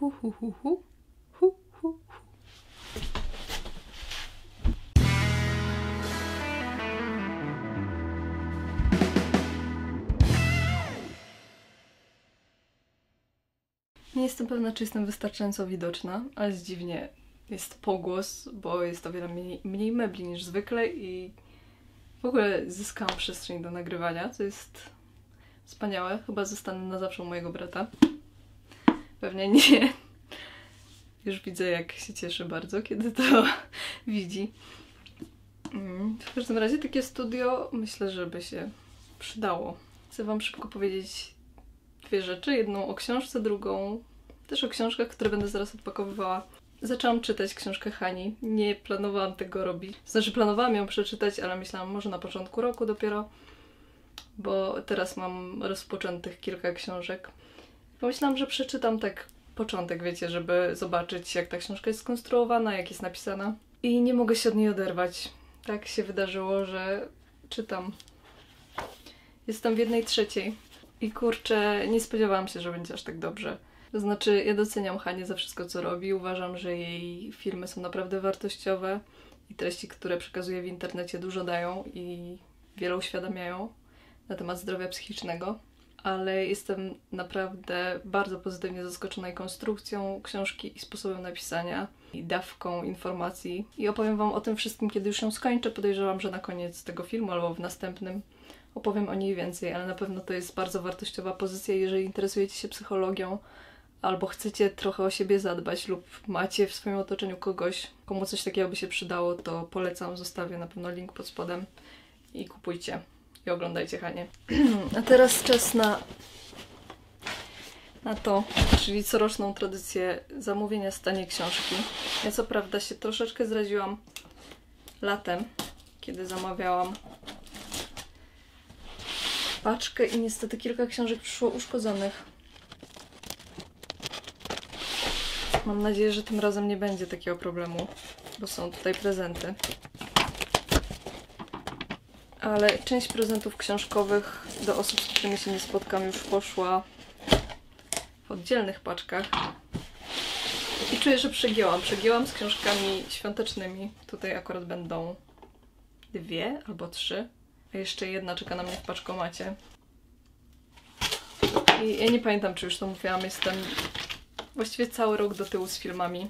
Hu, hu, hu, hu. Hu, hu, hu. Nie jestem pewna, czy jestem wystarczająco widoczna, ale dziwnie jest pogłos, bo jest o wiele mniej mebli niż zwykle i w ogóle zyskałam przestrzeń do nagrywania, co jest wspaniałe. Chyba zostanę na zawsze u mojego brata. Pewnie nie. Już widzę, jak się cieszy bardzo, kiedy to widzi. W każdym razie takie studio myślę, że by się przydało. Chcę wam szybko powiedzieć dwie rzeczy. Jedną o książce, drugą też o książkach, które będę zaraz odpakowywała. Zaczęłam czytać książkę Hani. Nie planowałam tego robić. Znaczy planowałam ją przeczytać, ale myślałam może na początku roku dopiero, bo teraz mam rozpoczętych kilka książek. Pomyślałam, że przeczytam tak początek, wiecie, żeby zobaczyć, jak ta książka jest skonstruowana, jak jest napisana. I nie mogę się od niej oderwać. Tak się wydarzyło, że czytam. Jestem w 1/3 i kurczę, nie spodziewałam się, że będzie aż tak dobrze. To znaczy, ja doceniam Hanię za wszystko, co robi. Uważam, że jej filmy są naprawdę wartościowe i treści, które przekazuje w internecie, dużo dają i wiele uświadamiają na temat zdrowia psychicznego. Ale jestem naprawdę bardzo pozytywnie zaskoczona jej konstrukcją książki i sposobem napisania i dawką informacji. I opowiem wam o tym wszystkim, kiedy już ją skończę. Podejrzewam, że na koniec tego filmu albo w następnym opowiem o niej więcej, ale na pewno to jest bardzo wartościowa pozycja. Jeżeli interesujecie się psychologią albo chcecie trochę o siebie zadbać lub macie w swoim otoczeniu kogoś, komu coś takiego by się przydało, to polecam. Zostawię na pewno link pod spodem i kupujcie. I oglądajcie Hanię. A teraz czas na to, czyli coroczną tradycję zamówienia z taniej książki. Ja co prawda się troszeczkę zraziłam latem, kiedy zamawiałam paczkę i niestety kilka książek przyszło uszkodzonych. Mam nadzieję, że tym razem nie będzie takiego problemu, bo są tutaj prezenty. Ale część prezentów książkowych do osób, z którymi się nie spotkam, już poszła w oddzielnych paczkach. I czuję, że przegięłam z książkami świątecznymi. Tutaj akurat będą 2 albo 3, a jeszcze jedna czeka na mnie w paczkomacie. I ja nie pamiętam, czy już to mówiłam, jestem właściwie cały rok do tyłu z filmami.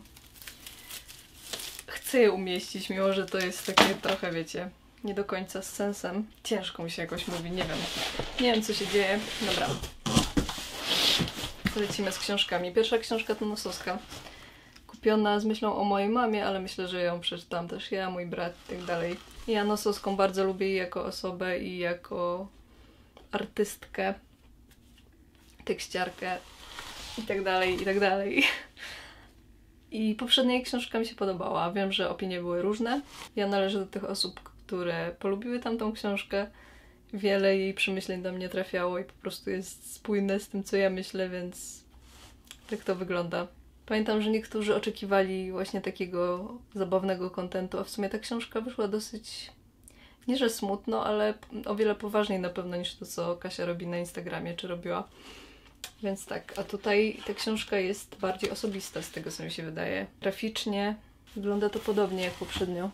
Chcę je umieścić, mimo że to jest takie trochę, wiecie, nie do końca z sensem. Ciężko mi się jakoś mówi, nie wiem. Nie wiem, co się dzieje. Dobra. Lecimy z książkami. Pierwsza książka to Nosowska. Kupiona z myślą o mojej mamie, ale myślę, że ją przeczytałam też ja, mój brat i tak dalej. Ja Nosowską bardzo lubię i jako osobę, i jako artystkę, tekściarkę i tak dalej, i tak dalej. I poprzednia jej książka mi się podobała. Wiem, że opinie były różne. Ja należę do tych osób, które polubiły tamtą książkę. Wiele jej przemyśleń do mnie trafiało i po prostu jest spójne z tym, co ja myślę, więc tak to wygląda. Pamiętam, że niektórzy oczekiwali właśnie takiego zabawnego kontentu, a w sumie ta książka wyszła dosyć, nie że smutno, ale o wiele poważniej na pewno niż to, co Kasia robi na Instagramie, czy robiła. Więc tak, a tutaj ta książka jest bardziej osobista z tego, co mi się wydaje. Graficznie wygląda to podobnie jak poprzednio.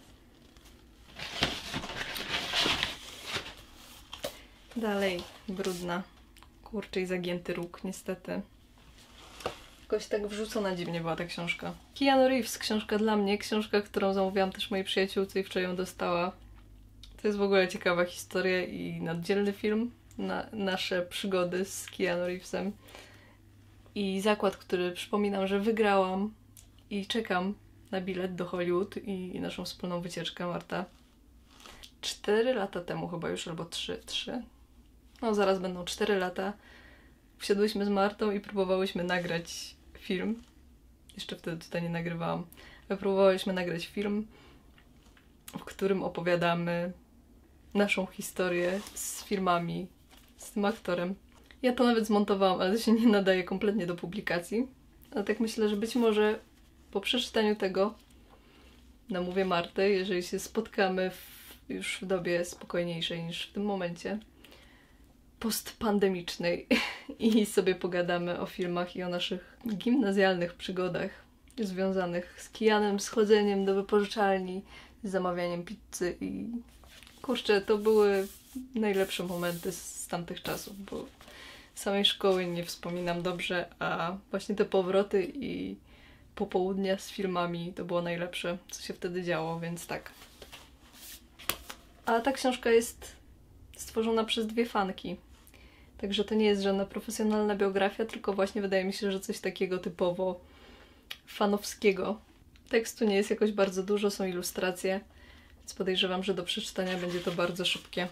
Dalej, brudna. Kurczę, i zagięty róg, niestety. Jakoś tak wrzucona dziwnie była ta książka. Keanu Reeves, książka dla mnie, książka, którą zamówiłam też mojej przyjaciółce i wczoraj ją dostała. To jest w ogóle ciekawa historia i oddzielny film na nasze przygody z Keanu Reevesem. I zakład, który przypominam, że wygrałam i czekam na bilet do Hollywood i naszą wspólną wycieczkę, Marta. 4 lata temu chyba już, albo 3. No zaraz będą 4 lata. Wsiadłyśmy z Martą i próbowałyśmy nagrać film. Jeszcze wtedy tutaj nie nagrywałam. Ale próbowałyśmy nagrać film, w którym opowiadamy naszą historię z filmami, z tym aktorem. Ja to nawet zmontowałam, ale to się nie nadaje kompletnie do publikacji. Ale tak myślę, że być może po przeczytaniu tego namówię Martę, jeżeli się spotkamy już w dobie spokojniejszej niż w tym momencie postpandemicznej i sobie pogadamy o filmach i o naszych gimnazjalnych przygodach związanych z kijanem, z chodzeniem do wypożyczalni, z zamawianiem pizzy i kurczę, to były najlepsze momenty z tamtych czasów, bo samej szkoły nie wspominam dobrze, a właśnie te powroty i popołudnia z filmami to było najlepsze, co się wtedy działo, więc tak. A ta książka jest stworzona przez 2 fanki. Także to nie jest żadna profesjonalna biografia, tylko właśnie wydaje mi się, że coś takiego typowo fanowskiego. Tekstu nie jest jakoś bardzo dużo, są ilustracje, więc podejrzewam, że do przeczytania będzie to bardzo szybkie.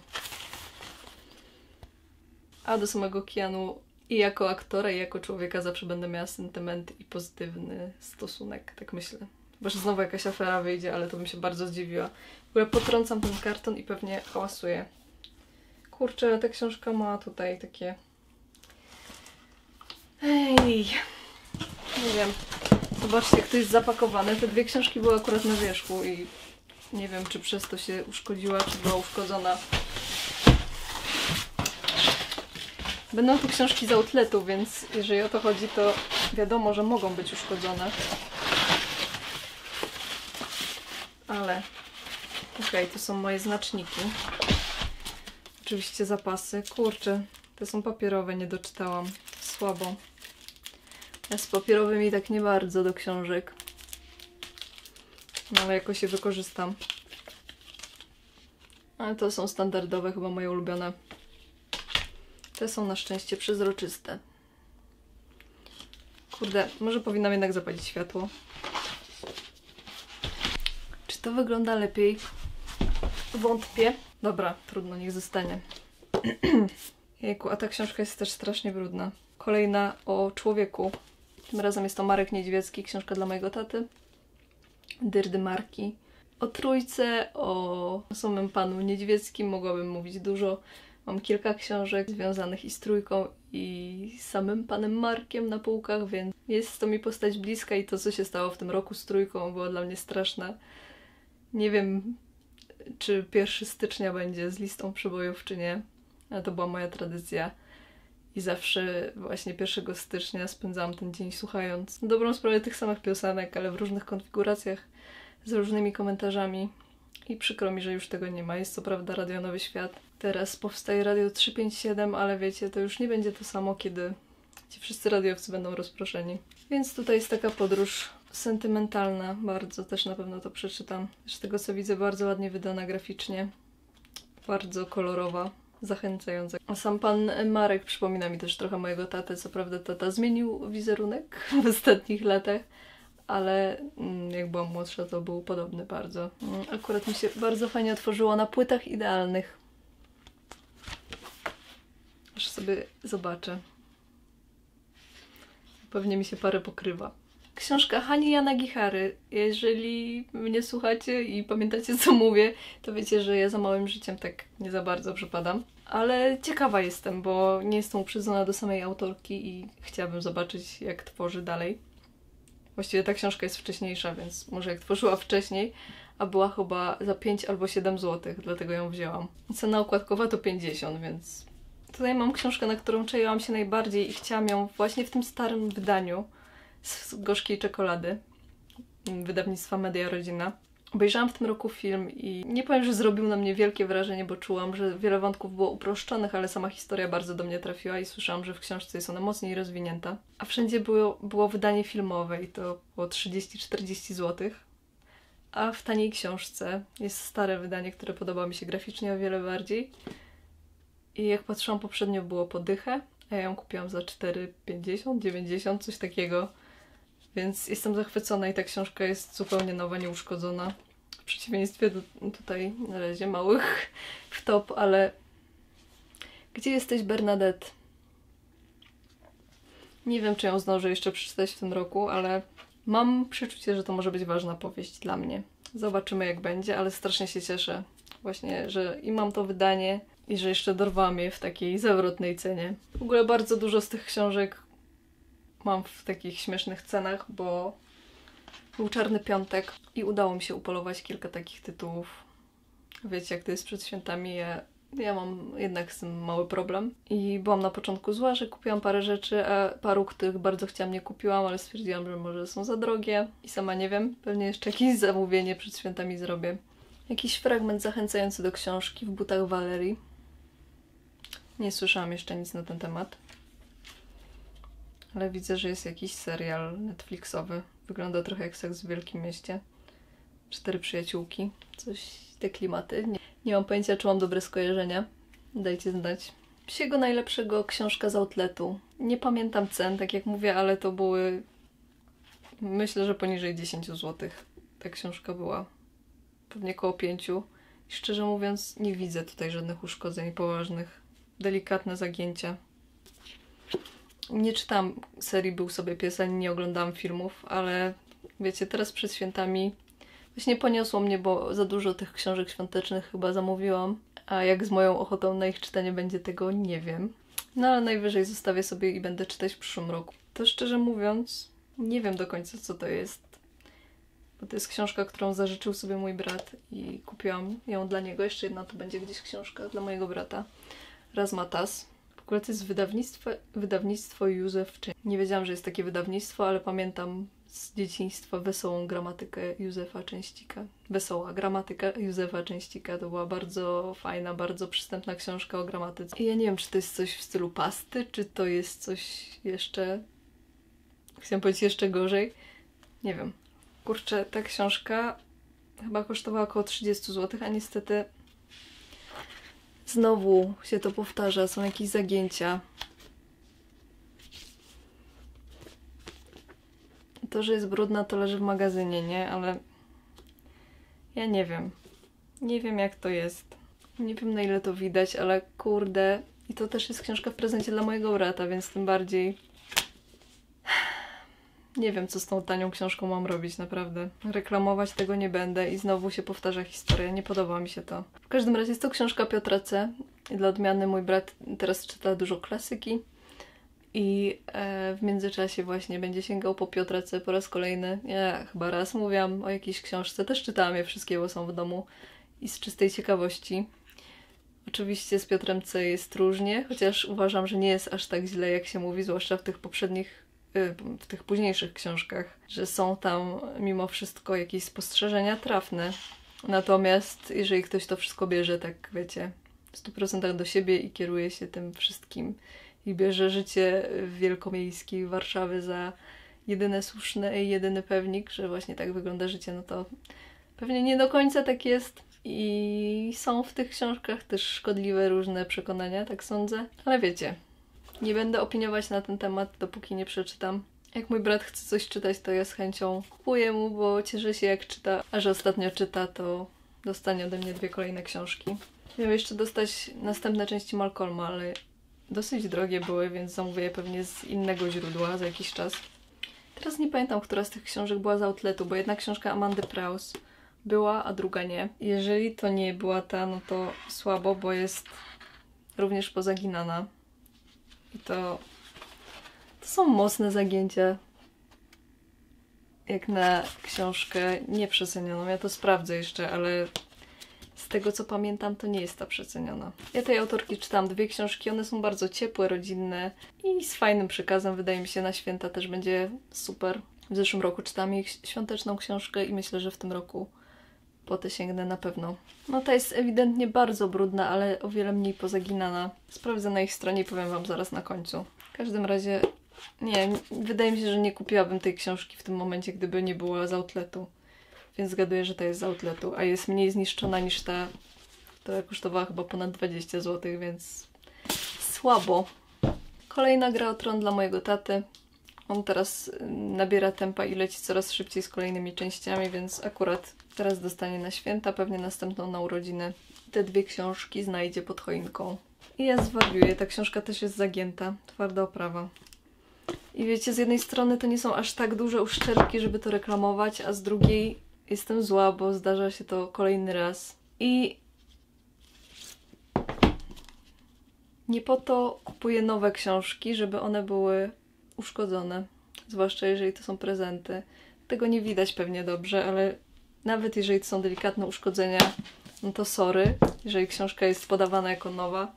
A do samego Keanu i jako aktora, i jako człowieka zawsze będę miała sentyment i pozytywny stosunek, tak myślę. Chyba, że znowu jakaś afera wyjdzie, ale to bym się bardzo zdziwiła. W ogóle potrącam ten karton i pewnie hałasuję. Kurczę, ta książka ma tutaj takie... Ej! Nie wiem. Zobaczcie, jak to jest zapakowane. Te 2 książki były akurat na wierzchu i nie wiem, czy przez to się uszkodziła, czy była uszkodzona. Będą tu książki z outletu, więc jeżeli o to chodzi, to wiadomo, że mogą być uszkodzone. Ale okej, to są moje znaczniki. Oczywiście zapasy. Kurczę, te są papierowe, nie doczytałam. Słabo. Ja z papierowymi tak nie bardzo do książek. No ale jakoś je wykorzystam. Ale to są standardowe, chyba moje ulubione. Te są na szczęście przezroczyste. Kurde, może powinnam jednak zapalić światło. Czy to wygląda lepiej? Wątpię. Dobra, trudno, niech zostanie. Jejku, a ta książka jest też strasznie brudna. Kolejna o człowieku. Tym razem jest to Marek Niedźwiecki, książka dla mojego taty. Dyrdy Marki. O trójce, o samym panu Niedźwieckim mogłabym mówić dużo. Mam kilka książek związanych i z trójką, i z samym panem Markiem na półkach, więc jest to mi postać bliska i to, co się stało w tym roku z trójką, było dla mnie straszne. Nie wiem, czy 1 stycznia będzie z listą przybojów, czy nie, ale to była moja tradycja. I zawsze właśnie 1 stycznia spędzałam ten dzień słuchając na dobrą sprawę tych samych piosenek, ale w różnych konfiguracjach, z różnymi komentarzami. I przykro mi, że już tego nie ma. Jest co prawda Radio Nowy Świat. Teraz powstaje Radio 357, ale wiecie, to już nie będzie to samo, kiedy ci wszyscy radiowcy będą rozproszeni. Więc tutaj jest taka podróż sentymentalna, bardzo też na pewno to przeczytam. Z tego co widzę, bardzo ładnie wydana graficznie, bardzo kolorowa, zachęcająca. A sam pan Marek przypomina mi też trochę mojego tatę. Co prawda tata zmienił wizerunek w ostatnich latach, ale jak byłam młodsza, to był podobny bardzo. Akurat mi się bardzo fajnie otworzyło na płytach idealnych. Aż sobie zobaczę. Pewnie mi się parę pokrywa. Książka Hani Yanagihary. Jeżeli mnie słuchacie i pamiętacie, co mówię, to wiecie, że ja za małym życiem tak nie za bardzo przepadam. Ale ciekawa jestem, bo nie jestem uprzedzona do samej autorki i chciałabym zobaczyć, jak tworzy dalej. Właściwie ta książka jest wcześniejsza, więc może jak tworzyła wcześniej, a była chyba za 5 albo 7 zł, dlatego ją wzięłam. Cena okładkowa to 50, więc... Tutaj mam książkę, na którą czaiłam się najbardziej i chciałam ją właśnie w tym starym wydaniu z Gorzkiej Czekolady, wydawnictwa Media Rodzina. Obejrzałam w tym roku film i nie powiem, że zrobił na mnie wielkie wrażenie, bo czułam, że wiele wątków było uproszczonych, ale sama historia bardzo do mnie trafiła i słyszałam, że w książce jest ona mocniej rozwinięta. A wszędzie było wydanie filmowe i to było 30-40 zł. A w taniej książce jest stare wydanie, które podoba mi się graficznie o wiele bardziej. I jak patrzyłam poprzednio, było po dychę, a ja ją kupiłam za 4,50, 90, coś takiego. Więc jestem zachwycona i ta książka jest zupełnie nowa, nieuszkodzona. W przeciwieństwie do tutaj na razie małych wtop, ale... Gdzie jesteś, Bernadette? Nie wiem, czy ją zdążę jeszcze przeczytać w tym roku, ale mam przeczucie, że to może być ważna powieść dla mnie. Zobaczymy, jak będzie, ale strasznie się cieszę właśnie, że i mam to wydanie i że jeszcze dorwałam je w takiej zawrotnej cenie. W ogóle bardzo dużo z tych książek mam w takich śmiesznych cenach, bo był Czarny Piątek i udało mi się upolować kilka takich tytułów. Wiecie, jak to jest przed świętami, ja Ja mam jednak z tym mały problem. I byłam na początku zła, że kupiłam parę rzeczy, a paru, których bardzo chciałam, nie kupiłam, ale stwierdziłam, że może są za drogie. I sama nie wiem, pewnie jeszcze jakieś zamówienie przed świętami zrobię. Jakiś fragment zachęcający do książki w butach Valerii. Nie słyszałam jeszcze nic na ten temat. Ale widzę, że jest jakiś serial Netflixowy. Wygląda trochę jak Seks w Wielkim Mieście. 4 przyjaciółki. Coś, te klimaty. Nie mam pojęcia, czy mam dobre skojarzenia. Dajcie znać. Psiego najlepszego książka z outletu. Nie pamiętam cen, tak jak mówię, ale to były... Myślę, że poniżej 10 zł. Ta książka była. Pewnie koło 5. I szczerze mówiąc, nie widzę tutaj żadnych uszkodzeń poważnych. Delikatne zagięcia. Nie czytałam serii Był sobie pies, ani nie oglądałam filmów, ale wiecie, teraz przed świętami właśnie poniosło mnie, bo za dużo tych książek świątecznych chyba zamówiłam, a jak z moją ochotą na ich czytanie będzie, tego nie wiem. No ale najwyżej zostawię sobie i będę czytać w przyszłym roku. To szczerze mówiąc, nie wiem do końca, co to jest, bo to jest książka, którą zażyczył sobie mój brat i kupiłam ją dla niego. Jeszcze jedna to będzie gdzieś książka dla mojego brata. Razmatas. W ogóle to jest wydawnictwo Józef Czyn. Nie wiedziałam, że jest takie wydawnictwo, ale pamiętam z dzieciństwa Wesołą gramatykę Józefa Częścika. Wesoła gramatyka Józefa Częścika. To była bardzo fajna, bardzo przystępna książka o gramatyce. I ja nie wiem, czy to jest coś w stylu pasty, czy to jest coś jeszcze... Chciałam powiedzieć jeszcze gorzej. Nie wiem. Kurczę, ta książka chyba kosztowała około 30 zł, a niestety znowu się to powtarza. Są jakieś zagięcia. To, że jest brudna, to leży w magazynie, nie? Ale ja nie wiem. Nie wiem, jak to jest. Nie wiem, na ile to widać, ale kurde. I to też jest książka w prezencie dla mojego brata, więc tym bardziej... Nie wiem, co z tą tanią książką mam robić, naprawdę. Reklamować tego nie będę i znowu się powtarza historia. Nie podoba mi się to. W każdym razie jest to książka Piotra C. I dla odmiany mój brat teraz czyta dużo klasyki. I w międzyczasie właśnie będzie sięgał po Piotra C. po raz kolejny. Ja chyba raz mówiłam o jakiejś książce. Też czytałam je wszystkie, bo są w domu. I z czystej ciekawości. Oczywiście z Piotrem C. jest różnie, chociaż uważam, że nie jest aż tak źle, jak się mówi, zwłaszcza w tych późniejszych książkach, że są tam mimo wszystko jakieś spostrzeżenia trafne. Natomiast jeżeli ktoś to wszystko bierze, tak wiecie, w 100% do siebie i kieruje się tym wszystkim i bierze życie wielkomiejskiej Warszawy za jedyne słuszne i jedyny pewnik, że właśnie tak wygląda życie, no to pewnie nie do końca tak jest. I są w tych książkach też szkodliwe różne przekonania, tak sądzę. Ale wiecie, nie będę opiniować na ten temat, dopóki nie przeczytam. Jak mój brat chce coś czytać, to ja z chęcią kupuję mu, bo cieszę się jak czyta. A że ostatnio czyta, to dostanie ode mnie 2 kolejne książki. Miał jeszcze dostać następne części Malcolma, ale dosyć drogie były, więc zamówię je pewnie z innego źródła za jakiś czas. Teraz nie pamiętam, która z tych książek była z outletu, bo jedna książka Amandy Prouse była, a druga nie. Jeżeli to nie była ta, no to słabo, bo jest również pozaginana. I to są mocne zagięcia. Jak na książkę nieprzecenioną. Ja to sprawdzę jeszcze, ale z tego co pamiętam, to nie jest ta przeceniona. Ja tej autorki czytałam 2 książki, one są bardzo ciepłe, rodzinne i z fajnym przekazem. Wydaje mi się, na święta też będzie super. W zeszłym roku czytałam ich świąteczną książkę i myślę, że w tym roku po tę sięgnę na pewno. No ta jest ewidentnie bardzo brudna, ale o wiele mniej pozaginana. Sprawdzę na ich stronie i powiem wam zaraz na końcu. W każdym razie, nie, wydaje mi się, że nie kupiłabym tej książki w tym momencie, gdyby nie była z outletu. Więc zgaduję, że ta jest z outletu, a jest mniej zniszczona niż ta, która kosztowała chyba ponad 20 zł, więc słabo. Kolejna Gra o Tron dla mojego taty. On teraz nabiera tempa i leci coraz szybciej z kolejnymi częściami, więc akurat teraz dostanie na święta, pewnie następną na urodziny. Te 2 książki znajdzie pod choinką. I ja zwariuję, ta książka też jest zagięta, twarda oprawa. I wiecie, z jednej strony to nie są aż tak duże uszczerbki, żeby to reklamować, a z drugiej jestem zła, bo zdarza się to kolejny raz. I nie po to kupuję nowe książki, żeby one były uszkodzone. Zwłaszcza jeżeli to są prezenty. Tego nie widać pewnie dobrze, ale nawet jeżeli to są delikatne uszkodzenia, no to sorry, jeżeli książka jest podawana jako nowa,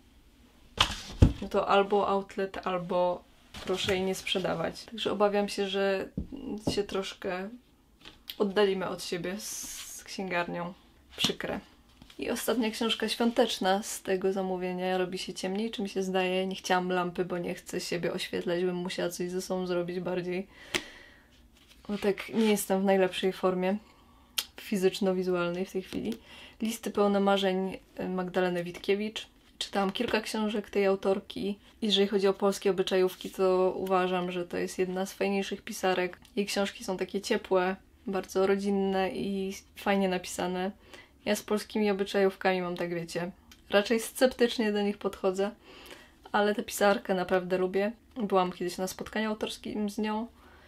no to albo outlet, albo proszę jej nie sprzedawać. Także obawiam się, że się troszkę oddalimy od siebie z księgarnią. Przykre. I ostatnia książka świąteczna z tego zamówienia. Robi się ciemniej, czy mi się zdaje. Nie chciałam lampy, bo nie chcę siebie oświetlać, bym musiała coś ze sobą zrobić bardziej. Bo tak nie jestem w najlepszej formie fizyczno-wizualnej w tej chwili. Listy pełne marzeń Magdaleny Witkiewicz. Czytałam kilka książek tej autorki. Jeżeli chodzi o polskie obyczajówki, to uważam, że to jest jedna z fajniejszych pisarek. Jej książki są takie ciepłe, bardzo rodzinne i fajnie napisane. Ja z polskimi obyczajówkami mam, tak wiecie, raczej sceptycznie do nich podchodzę, ale tę pisarkę naprawdę lubię. Byłam kiedyś na spotkaniu autorskim z nią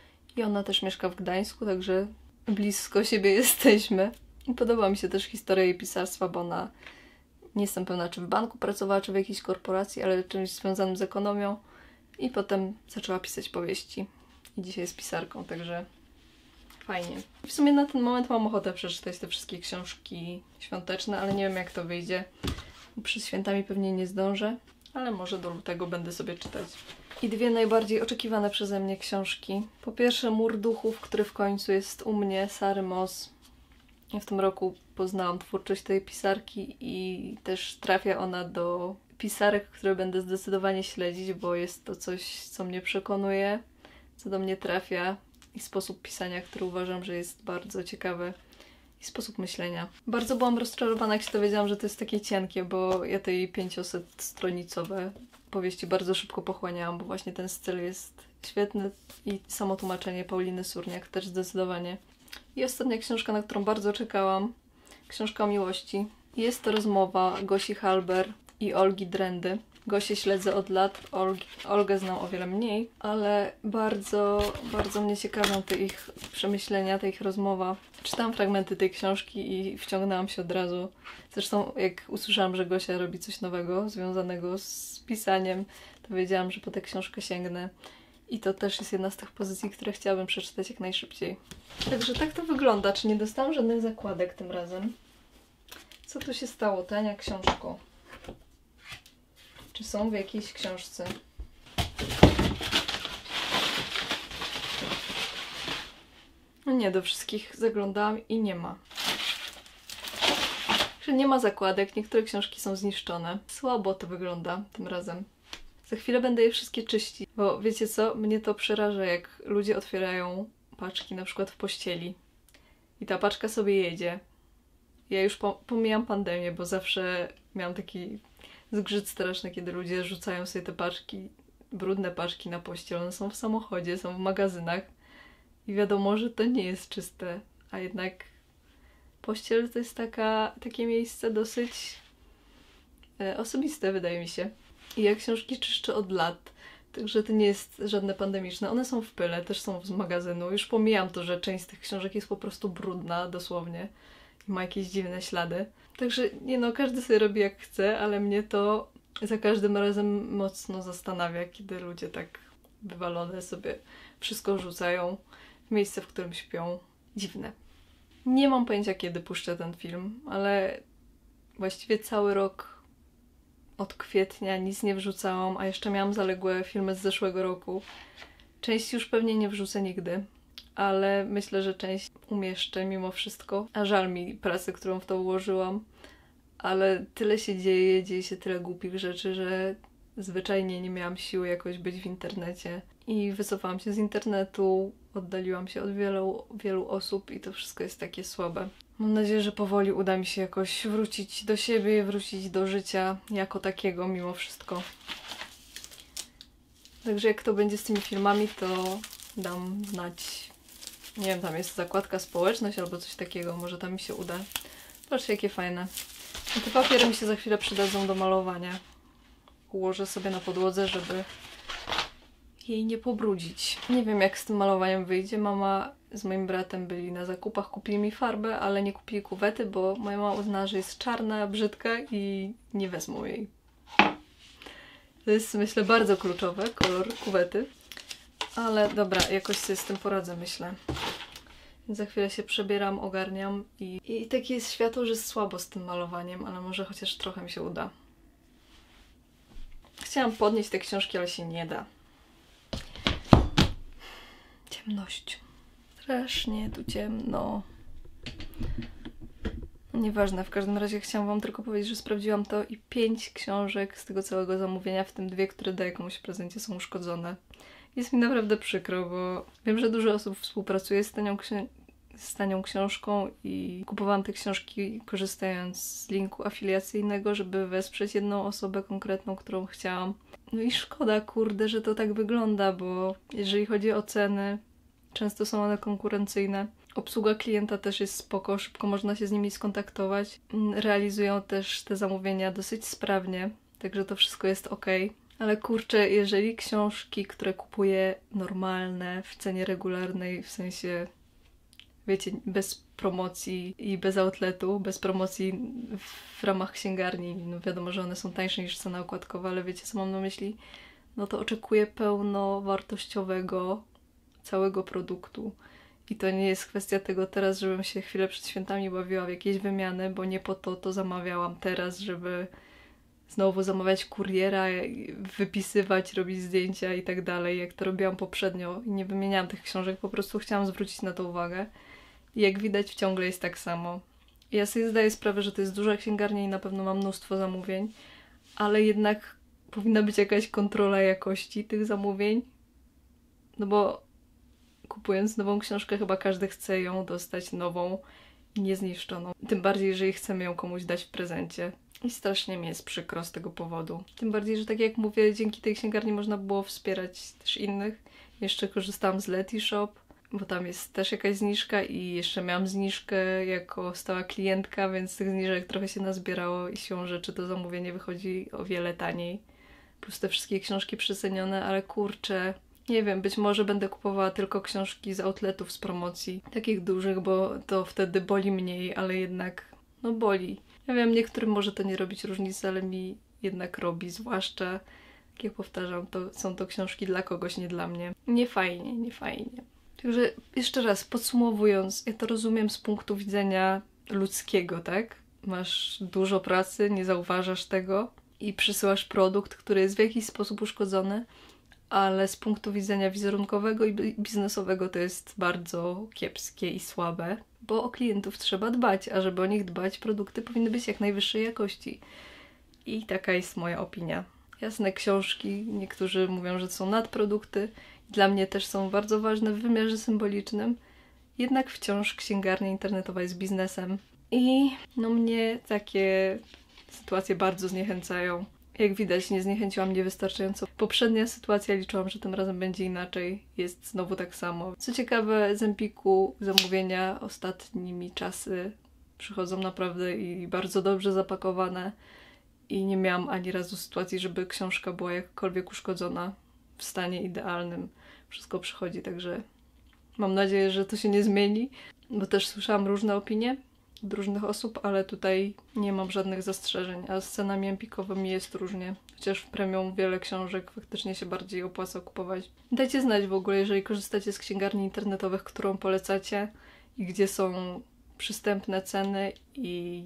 i ona też mieszka w Gdańsku, także blisko siebie jesteśmy. I podoba mi się też historia jej pisarstwa, bo ona, nie jestem pewna, czy w banku pracowała, czy w jakiejś korporacji, ale czymś związanym z ekonomią i potem zaczęła pisać powieści i dzisiaj jest pisarką, także fajnie. W sumie na ten moment mam ochotę przeczytać te wszystkie książki świąteczne, ale nie wiem, jak to wyjdzie. Przed świętami pewnie nie zdążę, ale może do lutego będę sobie czytać. I dwie najbardziej oczekiwane przeze mnie książki. Po pierwsze Mur Duchów, który w końcu jest u mnie, Sary Moss. Ja w tym roku poznałam twórczość tej pisarki i też trafia ona do pisarek, które będę zdecydowanie śledzić, bo jest to coś, co mnie przekonuje, co do mnie trafia i sposób pisania, który uważam, że jest bardzo ciekawy i sposób myślenia. Bardzo byłam rozczarowana, jak się dowiedziałam, że to jest takie cienkie, bo ja tej 500-stronicowe powieści bardzo szybko pochłaniałam, bo właśnie ten styl jest świetny i samo tłumaczenie Pauliny Surniak też zdecydowanie. I ostatnia książka, na którą bardzo czekałam, książka o miłości. Jest to rozmowa Gosi Halber i Olgi Drendy. Gosię śledzę od lat, Olgę znam o wiele mniej, ale bardzo, bardzo mnie ciekawią te ich przemyślenia, ta ich rozmowa. Czytałam fragmenty tej książki i wciągnęłam się od razu. Zresztą jak usłyszałam, że Gosia robi coś nowego związanego z pisaniem, to wiedziałam, że po tę książkę sięgnę. I to też jest jedna z tych pozycji, które chciałabym przeczytać jak najszybciej. Także tak to wygląda. Czy nie dostałam żadnych zakładek tym razem? Co tu się stało, Tania książko? Czy są w jakiejś książce? No nie, do wszystkich zaglądałam i nie ma. Że nie ma zakładek, niektóre książki są zniszczone. Słabo to wygląda tym razem. Za chwilę będę je wszystkie czyścić, bo wiecie co? Mnie to przeraża, jak ludzie otwierają paczki na przykład w pościeli i ta paczka sobie jedzie. Ja już pomijam pandemię, bo zawsze miałam taki zgrzyt straszny, kiedy ludzie rzucają sobie te paczki, brudne paczki na pościel. One są w samochodzie, są w magazynach i wiadomo, że to nie jest czyste, a jednak pościel to jest takie miejsce dosyć osobiste, wydaje mi się. I ja książki czyszczę od lat, także to nie jest żadne pandemiczne. One są w pyle, też są z magazynu. Już pomijam to, że część z tych książek jest po prostu brudna, dosłownie. I ma jakieś dziwne ślady. Także nie no, każdy sobie robi jak chce, ale mnie to za każdym razem mocno zastanawia, kiedy ludzie tak wywalone sobie wszystko rzucają w miejsce, w którym śpią. Dziwne. Nie mam pojęcia, kiedy puszczę ten film, ale właściwie cały rok od kwietnia nic nie wrzucałam, a jeszcze miałam zaległe filmy z zeszłego roku. Część już pewnie nie wrzucę nigdy, ale myślę, że część umieszczę mimo wszystko. A żal mi pracy, którą w to ułożyłam, ale tyle się dzieje się tyle głupich rzeczy, że zwyczajnie nie miałam siły jakoś być w internecie. I wycofałam się z internetu, oddaliłam się od wielu osób i to wszystko jest takie słabe. Mam nadzieję, że powoli uda mi się jakoś wrócić do siebie, wrócić do życia jako takiego mimo wszystko. Także jak to będzie z tymi filmami, to dam znać. Nie wiem, tam jest zakładka społeczność albo coś takiego, może tam mi się uda. Patrzcie, jakie fajne. I te papiery mi się za chwilę przydadzą do malowania. Ułożę sobie na podłodze, żeby jej nie pobrudzić. Nie wiem, jak z tym malowaniem wyjdzie. Mama z moim bratem byli na zakupach, kupili mi farbę, ale nie kupili kuwety, bo moja mama uznała, że jest czarna, brzydka i nie wezmą jej. To jest, myślę, bardzo kluczowe, kolor kuwety. Ale dobra, jakoś sobie z tym poradzę, myślę. Za chwilę się przebieram, ogarniam i takie jest światło, że jest słabo z tym malowaniem, ale może chociaż trochę mi się uda. Chciałam podnieść te książki, ale się nie da. Ciemność. Strasznie tu ciemno. Nieważne, w każdym razie chciałam wam tylko powiedzieć, że sprawdziłam to i 5 książek z tego całego zamówienia, w tym 2, które daję komuś w prezencie, są uszkodzone. Jest mi naprawdę przykro, bo wiem, że dużo osób współpracuje z tanią książką i kupowałam te książki korzystając z linku afiliacyjnego, żeby wesprzeć jedną osobę konkretną, którą chciałam. No i szkoda, kurde, że to tak wygląda, bo jeżeli chodzi o ceny, często są one konkurencyjne. Obsługa klienta też jest spoko, szybko można się z nimi skontaktować. Realizują też te zamówienia dosyć sprawnie, także to wszystko jest ok. Ale kurczę, jeżeli książki, które kupuję normalne, w cenie regularnej, w sensie, wiecie, bez promocji i bez outletu, bez promocji w ramach księgarni, no wiadomo, że one są tańsze niż cena okładkowa, ale wiecie, co mam na myśli? No to oczekuję pełnowartościowego całego produktu. I to nie jest kwestia tego teraz, żebym się chwilę przed świętami bawiła w jakieś wymiany, bo nie po to zamawiałam teraz, żeby znowu zamawiać kuriera, wypisywać, robić zdjęcia i tak dalej, jak to robiłam poprzednio i nie wymieniałam tych książek, po prostu chciałam zwrócić na to uwagę. I jak widać, ciągle jest tak samo. Ja sobie zdaję sprawę, że to jest duża księgarnia i na pewno mam mnóstwo zamówień, ale jednak powinna być jakaś kontrola jakości tych zamówień, no bo kupując nową książkę, chyba każdy chce ją dostać nową, niezniszczoną. Tym bardziej, jeżeli chcemy ją komuś dać w prezencie. I strasznie mi jest przykro z tego powodu. Tym bardziej, że tak jak mówię, dzięki tej księgarni można było wspierać też innych. Jeszcze korzystałam z Letishop, bo tam jest też jakaś zniżka i jeszcze miałam zniżkę jako stała klientka, więc tych zniżek trochę się nazbierało i siłą rzeczy to zamówienie wychodzi o wiele taniej. Plus te wszystkie książki przecenione, ale kurczę, nie wiem, być może będę kupowała tylko książki z outletów z promocji, takich dużych, bo to wtedy boli mniej, ale jednak, no boli. Ja wiem, niektórym może to nie robić różnicy, ale mi jednak robi, zwłaszcza, jak ja powtarzam, to są to książki dla kogoś, nie dla mnie. Nie fajnie, nie fajnie. Także jeszcze raz, podsumowując, ja to rozumiem z punktu widzenia ludzkiego, tak? Masz dużo pracy, nie zauważasz tego i przysyłasz produkt, który jest w jakiś sposób uszkodzony, ale z punktu widzenia wizerunkowego i biznesowego to jest bardzo kiepskie i słabe, bo o klientów trzeba dbać, a żeby o nich dbać, produkty powinny być jak najwyższej jakości. I taka jest moja opinia. Jasne, książki, niektórzy mówią, że to są nadprodukty, dla mnie też są bardzo ważne w wymiarze symbolicznym, jednak wciąż księgarnia internetowa jest biznesem. I no mnie takie sytuacje bardzo zniechęcają. Jak widać, nie zniechęciła mnie wystarczająco. Poprzednia sytuacja, liczyłam, że tym razem będzie inaczej. Jest znowu tak samo. Co ciekawe, z Empiku zamówienia ostatnimi czasy przychodzą naprawdę i bardzo dobrze zapakowane. I nie miałam ani razu sytuacji, żeby książka była jakkolwiek uszkodzona w stanie idealnym. Wszystko przychodzi, także mam nadzieję, że to się nie zmieni, bo też słyszałam różne opinie od różnych osób, ale tutaj nie mam żadnych zastrzeżeń, a z cenami empikowymi jest różnie. Chociaż w premium wiele książek faktycznie się bardziej opłaca kupować. Dajcie znać w ogóle, jeżeli korzystacie z księgarni internetowych, którą polecacie i gdzie są przystępne ceny i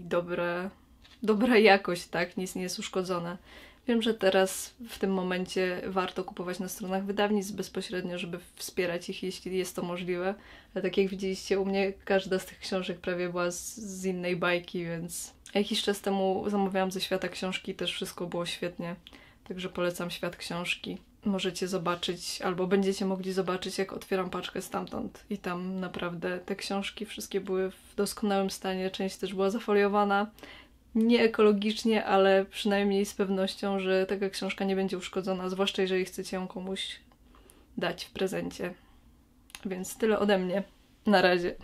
dobra jakość, tak? Nic nie jest uszkodzone. Wiem, że teraz w tym momencie warto kupować na stronach wydawnictw bezpośrednio, żeby wspierać ich, jeśli jest to możliwe. Ale tak jak widzieliście, u mnie każda z tych książek prawie była z innej bajki, więc jakiś czas temu zamawiałam ze Świata Książki, też wszystko było świetnie. Także polecam Świat Książki. Możecie zobaczyć, albo będziecie mogli zobaczyć, jak otwieram paczkę stamtąd. I tam naprawdę te książki wszystkie były w doskonałym stanie, część też była zafoliowana. Nie ekologicznie, ale przynajmniej z pewnością, że taka książka nie będzie uszkodzona, zwłaszcza jeżeli chcecie ją komuś dać w prezencie. Więc tyle ode mnie. Na razie.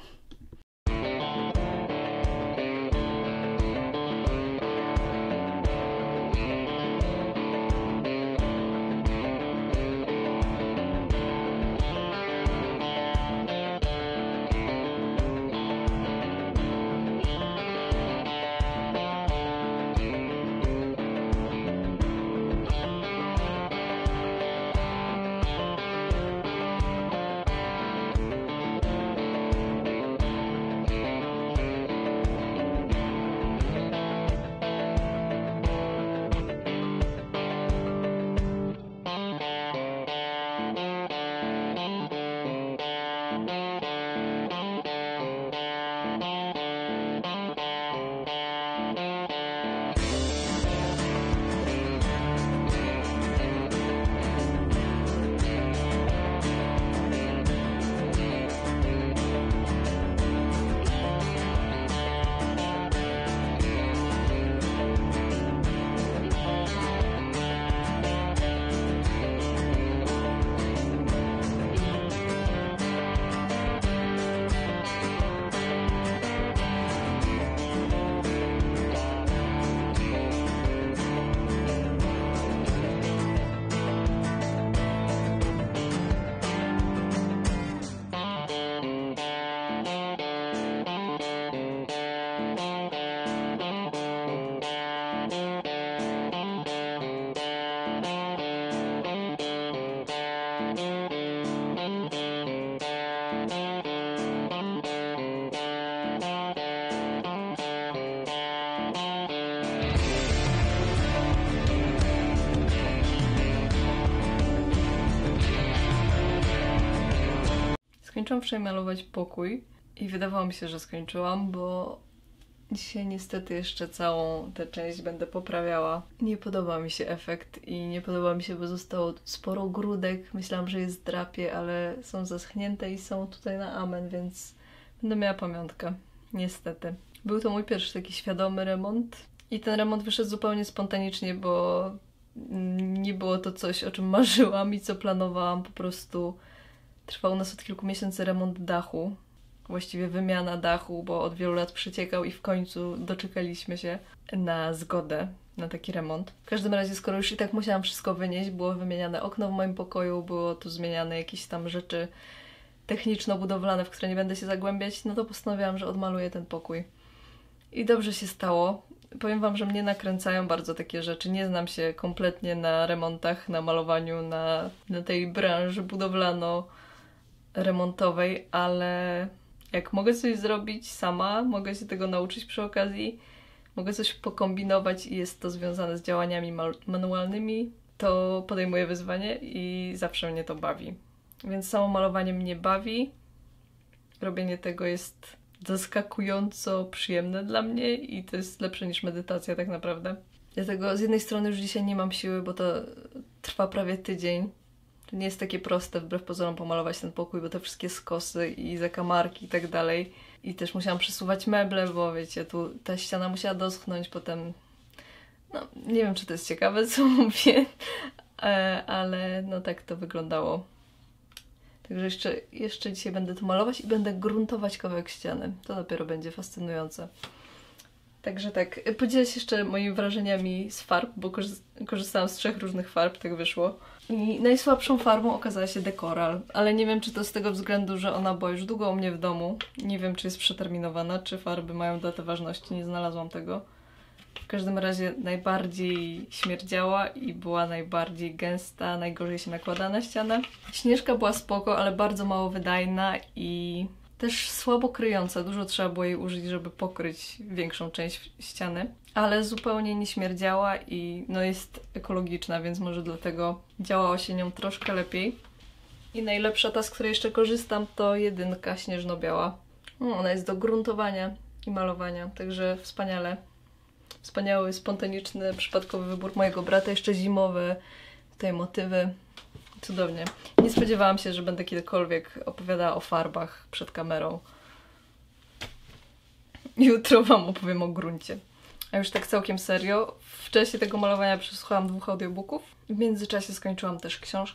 skończyłam wczoraj malować pokój i wydawało mi się, że skończyłam, bo dzisiaj niestety jeszcze całą tę część będę poprawiała. Nie podoba mi się efekt i nie podoba mi się, bo zostało sporo grudek. Myślałam, że jest drapie, ale są zaschnięte i są tutaj na amen, więc będę miała pamiątkę. Niestety. Był to mój pierwszy taki świadomy remont i ten remont wyszedł zupełnie spontanicznie, bo nie było to coś, o czym marzyłam i co planowałam. Po prostu trwał u nas od kilku miesięcy remont dachu. Właściwie wymiana dachu, bo od wielu lat przeciekał i w końcu doczekaliśmy się na zgodę na taki remont. W każdym razie, skoro już i tak musiałam wszystko wynieść, było wymieniane okno w moim pokoju, było tu zmieniane jakieś tam rzeczy techniczno-budowlane, w które nie będę się zagłębiać, no to postanowiłam, że odmaluję ten pokój. I dobrze się stało. Powiem wam, że mnie nakręcają bardzo takie rzeczy. Nie znam się kompletnie na remontach, na malowaniu, na tej branży budowlano-remontowej, ale jak mogę coś zrobić sama, mogę się tego nauczyć przy okazji, mogę coś pokombinować i jest to związane z działaniami manualnymi, to podejmuję wyzwanie i zawsze mnie to bawi. Więc samo malowanie mnie bawi. Robienie tego jest zaskakująco przyjemne dla mnie i to jest lepsze niż medytacja tak naprawdę. Dlatego z jednej strony już dzisiaj nie mam siły, bo to trwa prawie tydzień. To nie jest takie proste wbrew pozorom pomalować ten pokój, bo te wszystkie skosy i zakamarki i tak dalej. I też musiałam przesuwać meble, bo wiecie, tu ta ściana musiała doschnąć, potem... No, nie wiem, czy to jest ciekawe, co mówię, ale no tak to wyglądało. Także jeszcze dzisiaj będę tu malować i będę gruntować kawałek ściany. To dopiero będzie fascynujące. Także tak, podzielę się jeszcze moimi wrażeniami z farb, bo korzystałam z 3 różnych farb, tak wyszło. I najsłabszą farbą okazała się dekoral, ale nie wiem, czy to z tego względu, że ona była już długo u mnie w domu. Nie wiem, czy jest przeterminowana, czy farby mają datę ważności, nie znalazłam tego. W każdym razie najbardziej śmierdziała i była najbardziej gęsta, najgorzej się nakłada na ścianę. Śnieżka była spoko, ale bardzo mało wydajna i też słabo kryjąca. Dużo trzeba było jej użyć, żeby pokryć większą część ściany. Ale zupełnie nie śmierdziała i no jest ekologiczna, więc może dlatego działało się nią troszkę lepiej. I najlepsza ta, z której jeszcze korzystam, to 1 śnieżno-biała. Ona jest do gruntowania i malowania, także wspaniale. Wspaniały, spontaniczny, przypadkowy wybór mojego brata, jeszcze zimowe tutaj motywy. Cudownie. Nie spodziewałam się, że będę kiedykolwiek opowiadała o farbach przed kamerą. Jutro wam opowiem o gruncie. A już tak całkiem serio, w czasie tego malowania przesłuchałam 2 audiobooków. W międzyczasie skończyłam też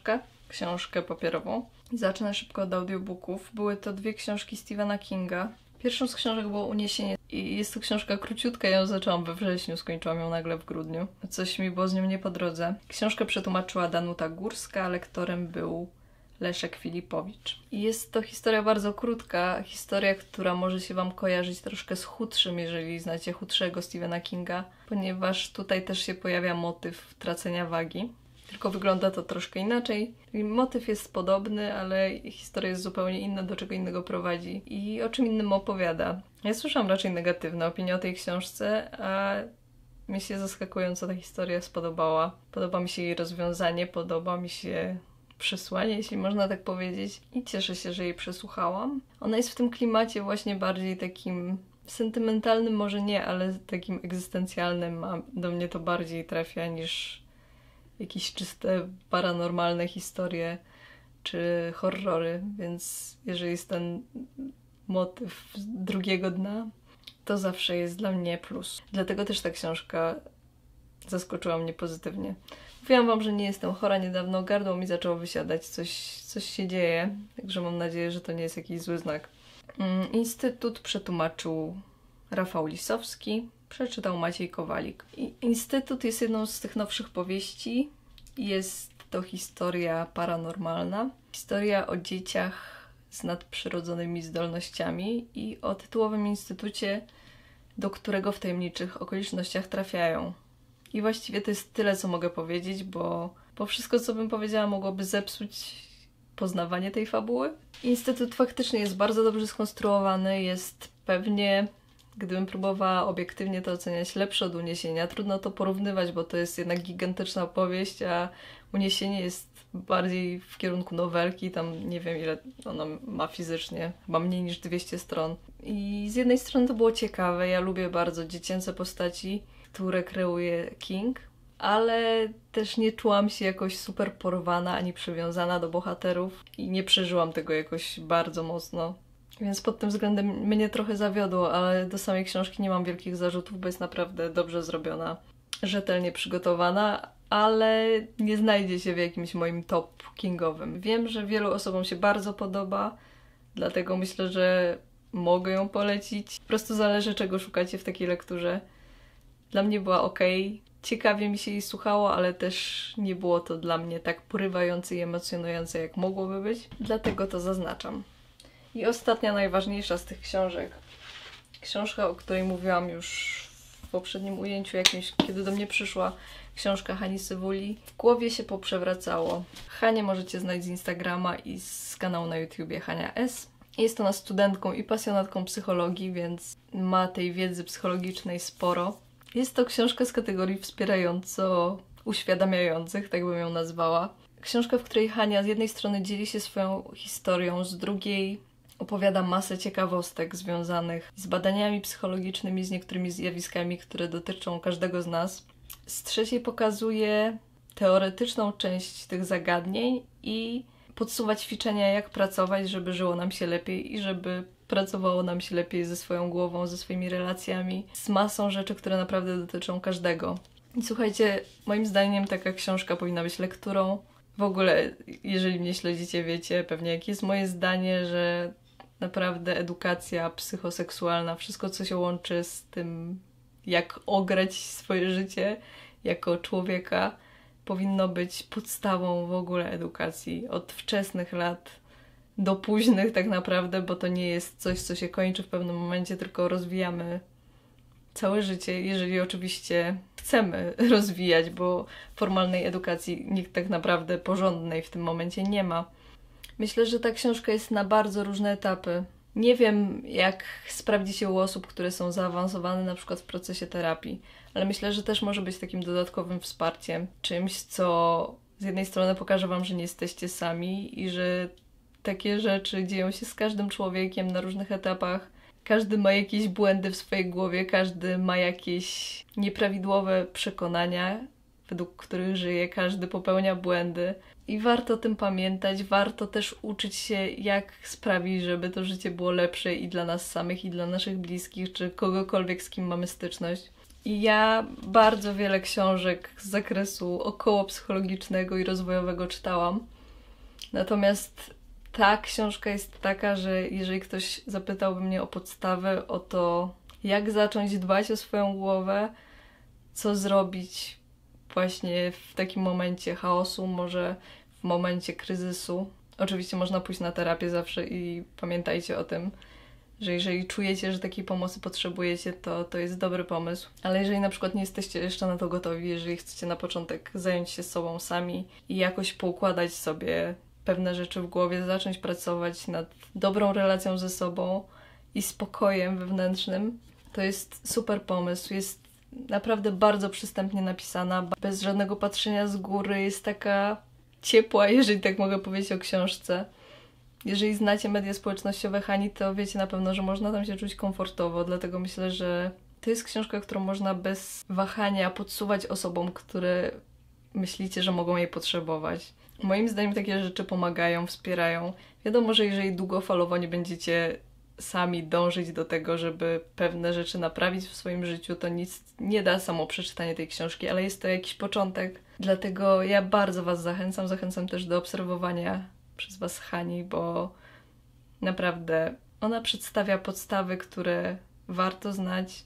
książkę papierową. Zacznę szybko od audiobooków. Były to 2 książki Stephena Kinga. Pierwszą z książek było Uniesienie i jest to książka króciutka, ja ją zaczęłam we wrześniu, skończyłam ją nagle w grudniu. Coś mi było z nią nie po drodze. Książkę przetłumaczyła Danuta Górska, lektorem był Leszek Filipowicz. I jest to historia bardzo krótka, historia, która może się wam kojarzyć troszkę z chudszym, jeżeli znacie chudszego Stephena Kinga, ponieważ tutaj też się pojawia motyw tracenia wagi. Tylko wygląda to troszkę inaczej. Motyw jest podobny, ale historia jest zupełnie inna, do czego innego prowadzi i o czym innym opowiada. Ja słyszałam raczej negatywne opinie o tej książce, a mi się zaskakująco ta historia spodobała. Podoba mi się jej rozwiązanie, podoba mi się przesłanie, jeśli można tak powiedzieć, i cieszę się, że jej przesłuchałam. Ona jest w tym klimacie właśnie bardziej takim sentymentalnym, może nie, ale takim egzystencjalnym, a do mnie to bardziej trafia niż jakieś czyste, paranormalne historie czy horrory, więc jeżeli jest ten motyw drugiego dna, to zawsze jest dla mnie plus. Dlatego też ta książka zaskoczyła mnie pozytywnie. Mówiłam wam, że nie jestem chora, niedawno gardło mi zaczęło wysiadać, coś się dzieje, także mam nadzieję, że to nie jest jakiś zły znak. Instytut przetłumaczył Rafał Lisowski, przeczytał Maciej Kowalik. Instytut jest jedną z tych nowszych powieści. Jest to historia paranormalna. Historia o dzieciach z nadprzyrodzonymi zdolnościami i o tytułowym instytucie, do którego w tajemniczych okolicznościach trafiają. I właściwie to jest tyle, co mogę powiedzieć, bo wszystko, co bym powiedziała, mogłoby zepsuć poznawanie tej fabuły. Instytut faktycznie jest bardzo dobrze skonstruowany, jest pewnie, gdybym próbowała obiektywnie to oceniać, lepsze od Uniesienia. Trudno to porównywać, bo to jest jednak gigantyczna opowieść, a Uniesienie jest bardziej w kierunku nowelki, tam nie wiem ile ona ma fizycznie, chyba mniej niż 200 stron. I z jednej strony to było ciekawe, ja lubię bardzo dziecięce postaci, które kreuje King, ale też nie czułam się jakoś super porwana ani przywiązana do bohaterów i nie przeżyłam tego jakoś bardzo mocno. Więc pod tym względem mnie trochę zawiodło, ale do samej książki nie mam wielkich zarzutów, bo jest naprawdę dobrze zrobiona, rzetelnie przygotowana, ale nie znajdzie się w jakimś moim top kingowym. Wiem, że wielu osobom się bardzo podoba, dlatego myślę, że mogę ją polecić. Po prostu zależy, czego szukacie w takiej lekturze. Dla mnie była okej. Ciekawie mi się jej słuchało, ale też nie było to dla mnie tak porywające i emocjonujące, jak mogłoby być. Dlatego to zaznaczam. I ostatnia, najważniejsza z tych książek. Książka, o której mówiłam już w poprzednim ujęciu jakimś, kiedy do mnie przyszła. Książka Hani Sewuli. W głowie się poprzewracało. Hanię możecie znać z Instagrama i z kanału na YouTubie Hania S. Jest ona studentką i pasjonatką psychologii, więc ma tej wiedzy psychologicznej sporo. Jest to książka z kategorii wspierająco-uświadamiających, tak bym ją nazwała. Książka, w której Hania z jednej strony dzieli się swoją historią, z drugiej opowiada masę ciekawostek związanych z badaniami psychologicznymi, z niektórymi zjawiskami, które dotyczą każdego z nas. Z trzeciej pokazuje teoretyczną część tych zagadnień i podsuwa ćwiczenia, jak pracować, żeby żyło nam się lepiej i żeby pracowało nam się lepiej ze swoją głową, ze swoimi relacjami, z masą rzeczy, które naprawdę dotyczą każdego. I słuchajcie, moim zdaniem taka książka powinna być lekturą. W ogóle, jeżeli mnie śledzicie, wiecie pewnie jakie jest moje zdanie, że naprawdę edukacja psychoseksualna, wszystko co się łączy z tym, jak ograć swoje życie jako człowieka, powinno być podstawą w ogóle edukacji od wczesnych lat do późnych tak naprawdę, bo to nie jest coś, co się kończy w pewnym momencie, tylko rozwijamy całe życie, jeżeli oczywiście chcemy rozwijać, bo formalnej edukacji nikt tak naprawdę porządnej w tym momencie nie ma. Myślę, że ta książka jest na bardzo różne etapy. Nie wiem, jak sprawdzi się u osób, które są zaawansowane na przykład w procesie terapii, ale myślę, że też może być takim dodatkowym wsparciem, czymś, co z jednej strony pokaże wam, że nie jesteście sami i że takie rzeczy dzieją się z każdym człowiekiem na różnych etapach. Każdy ma jakieś błędy w swojej głowie, każdy ma jakieś nieprawidłowe przekonania, według których żyje, każdy popełnia błędy. I warto o tym pamiętać, warto też uczyć się, jak sprawić, żeby to życie było lepsze i dla nas samych, i dla naszych bliskich, czy kogokolwiek, z kim mamy styczność. I ja bardzo wiele książek z zakresu okołopsychologicznego i rozwojowego czytałam. Natomiast ta książka jest taka, że jeżeli ktoś zapytałby mnie o podstawę, o to, jak zacząć dbać o swoją głowę, co zrobić właśnie w takim momencie chaosu, może w momencie kryzysu. Oczywiście można pójść na terapię zawsze i pamiętajcie o tym, że jeżeli czujecie, że takiej pomocy potrzebujecie, to jest dobry pomysł. Ale jeżeli na przykład nie jesteście jeszcze na to gotowi, jeżeli chcecie na początek zająć się sobą sami i jakoś poukładać sobie pewne rzeczy w głowie, zacząć pracować nad dobrą relacją ze sobą i spokojem wewnętrznym, to jest super pomysł. Jest naprawdę bardzo przystępnie napisana, bez żadnego patrzenia z góry, jest taka ciepła, jeżeli tak mogę powiedzieć o książce. Jeżeli znacie media społecznościowe Hani, to wiecie na pewno, że można tam się czuć komfortowo, dlatego myślę, że to jest książka, którą można bez wahania podsuwać osobom, które myślicie, że mogą jej potrzebować. Moim zdaniem takie rzeczy pomagają, wspierają. Wiadomo, że jeżeli długofalowo nie będziecie sami dążyć do tego, żeby pewne rzeczy naprawić w swoim życiu, to nic nie da samo przeczytanie tej książki, ale jest to jakiś początek. Dlatego ja bardzo was zachęcam też do obserwowania przez was Hani, bo naprawdę ona przedstawia podstawy, które warto znać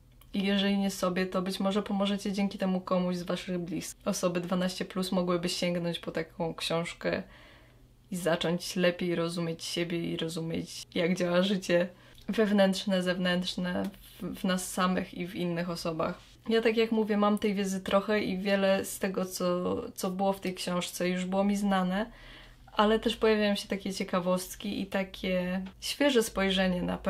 i jeżeli nie sobie, to być może pomożecie dzięki temu komuś z waszych bliskich. Osoby 12+ mogłyby sięgnąć po taką książkę i zacząć lepiej rozumieć siebie i rozumieć, jak działa życie wewnętrzne, zewnętrzne w nas samych i w innych osobach. Ja, tak jak mówię, mam tej wiedzy trochę i wiele z tego, co było w tej książce, już było mi znane, ale też pojawiają się takie ciekawostki i takie świeże spojrzenie na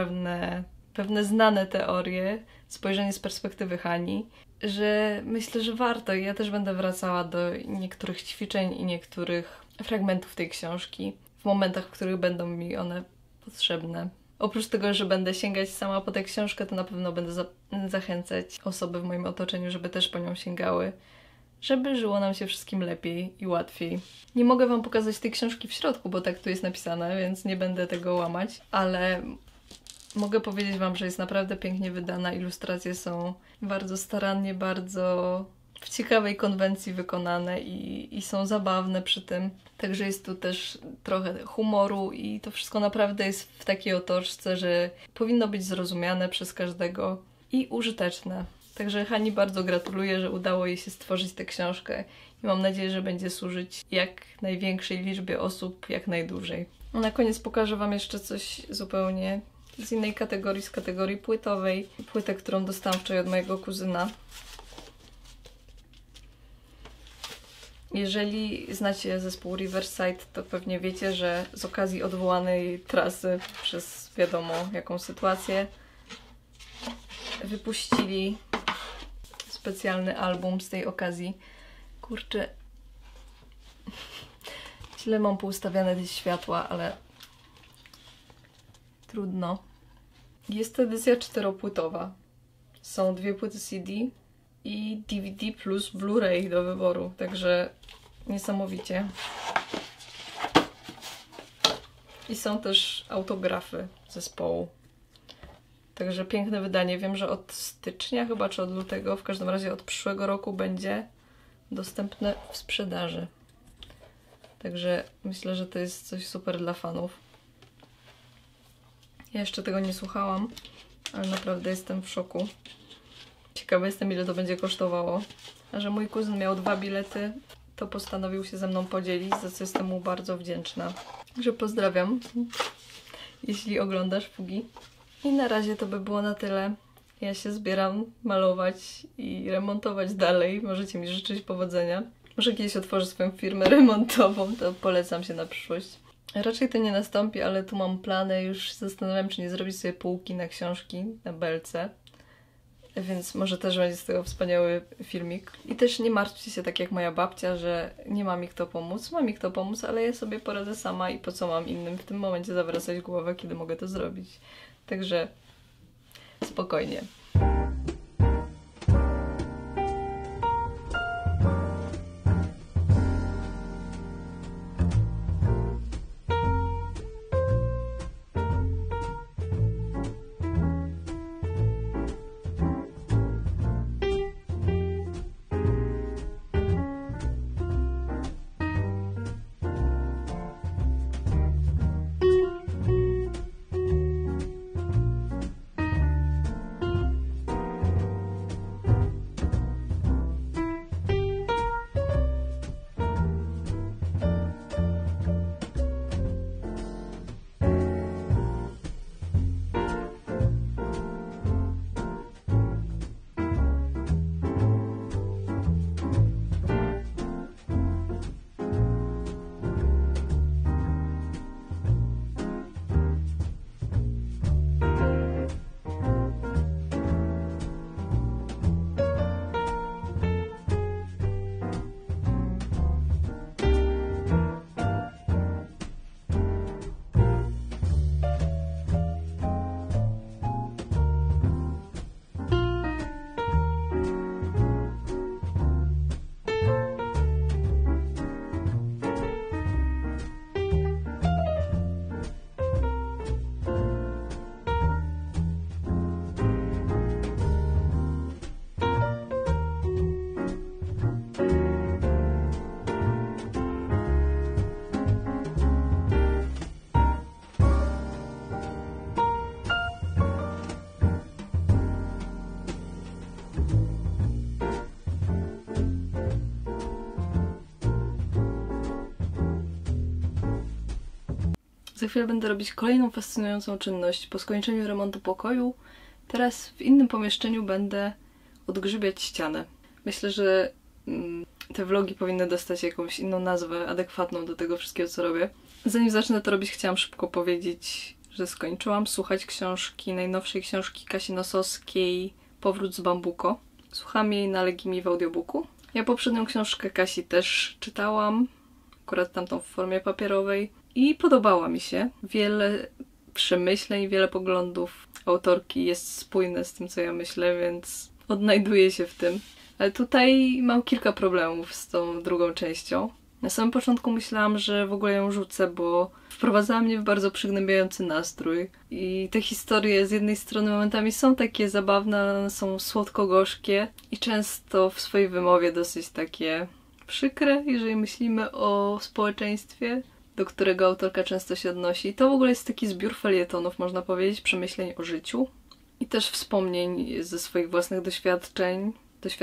pewne znane teorie, spojrzenie z perspektywy Hani, że myślę, że warto i ja też będę wracała do niektórych ćwiczeń i niektórych fragmentów tej książki w momentach, w których będą mi one potrzebne. Oprócz tego, że będę sięgać sama po tę książkę, to na pewno będę zachęcać osoby w moim otoczeniu, żeby też po nią sięgały, żeby żyło nam się wszystkim lepiej i łatwiej. Nie mogę wam pokazać tej książki w środku, bo tak tu jest napisane, więc nie będę tego łamać, ale mogę powiedzieć wam, że jest naprawdę pięknie wydana. Ilustracje są bardzo starannie, bardzo w ciekawej konwencji wykonane i są zabawne przy tym. Także jest tu też trochę humoru i to wszystko naprawdę jest w takiej otoczce, że powinno być zrozumiane przez każdego i użyteczne. Także Hani bardzo gratuluję, że udało jej się stworzyć tę książkę i mam nadzieję, że będzie służyć jak największej liczbie osób, jak najdłużej. Na koniec pokażę wam jeszcze coś zupełnie z innej kategorii, z kategorii płytowej. Płytę, którą dostałam wczoraj od mojego kuzyna. Jeżeli znacie zespół Riverside, to pewnie wiecie, że z okazji odwołanej trasy przez wiadomo jaką sytuację wypuścili specjalny album z tej okazji. Kurczę, źle mam poustawiane te światła, ale trudno. Jest to edycja 4-płytowa. Są 2 płyty CD i DVD plus Blu-ray do wyboru, także niesamowicie. I są też autografy zespołu. Także piękne wydanie. Wiem, że od stycznia chyba, czy od lutego, w każdym razie od przyszłego roku będzie dostępne w sprzedaży. Także myślę, że to jest coś super dla fanów. Ja jeszcze tego nie słuchałam, ale naprawdę jestem w szoku. Ciekawa jestem, ile to będzie kosztowało. A że mój kuzyn miał 2 bilety, to postanowił się ze mną podzielić, za co jestem mu bardzo wdzięczna. Także pozdrawiam, jeśli oglądasz Fugi. I na razie to by było na tyle. Ja się zbieram malować i remontować dalej. Możecie mi życzyć powodzenia. Może kiedyś otworzę swoją firmę remontową, to polecam się na przyszłość. Raczej to nie nastąpi, ale tu mam plany. Już zastanawiam, czy nie zrobić sobie półki na książki na belce. Więc może też będzie z tego wspaniały filmik. I też nie martwcie się tak jak moja babcia, że nie ma mi kto pomóc. Ma mi kto pomóc, ale ja sobie poradzę sama i po co mam innym w tym momencie zawracać głowę, kiedy mogę to zrobić. Także spokojnie. Za chwilę będę robić kolejną fascynującą czynność. Po skończeniu remontu pokoju, teraz w innym pomieszczeniu będę odgrzybiać ścianę. Myślę, że te vlogi powinny dostać jakąś inną nazwę, adekwatną do tego wszystkiego, co robię. Zanim zacznę to robić, chciałam szybko powiedzieć, że skończyłam słuchać książki, najnowszej książki Kasi Nosowskiej Powrót z Bambuko. Słucham jej na Legimi w audiobooku. Ja poprzednią książkę Kasi też czytałam. akurat tamtą w formie papierowej i podobała mi się. Wiele przemyśleń, wiele poglądów autorki jest spójne z tym, co ja myślę, więc odnajduję się w tym. Ale tutaj mam kilka problemów z tą drugą częścią. Na samym początku myślałam, że w ogóle ją rzucę, bo wprowadzała mnie w bardzo przygnębiający nastrój. I te historie z jednej strony momentami są takie zabawne, ale one są słodko-gorzkie i często w swojej wymowie dosyć takie przykre, jeżeli myślimy o społeczeństwie, do którego autorka często się odnosi. To w ogóle jest taki zbiór felietonów, można powiedzieć, przemyśleń o życiu i też wspomnień ze swoich własnych doświadczeń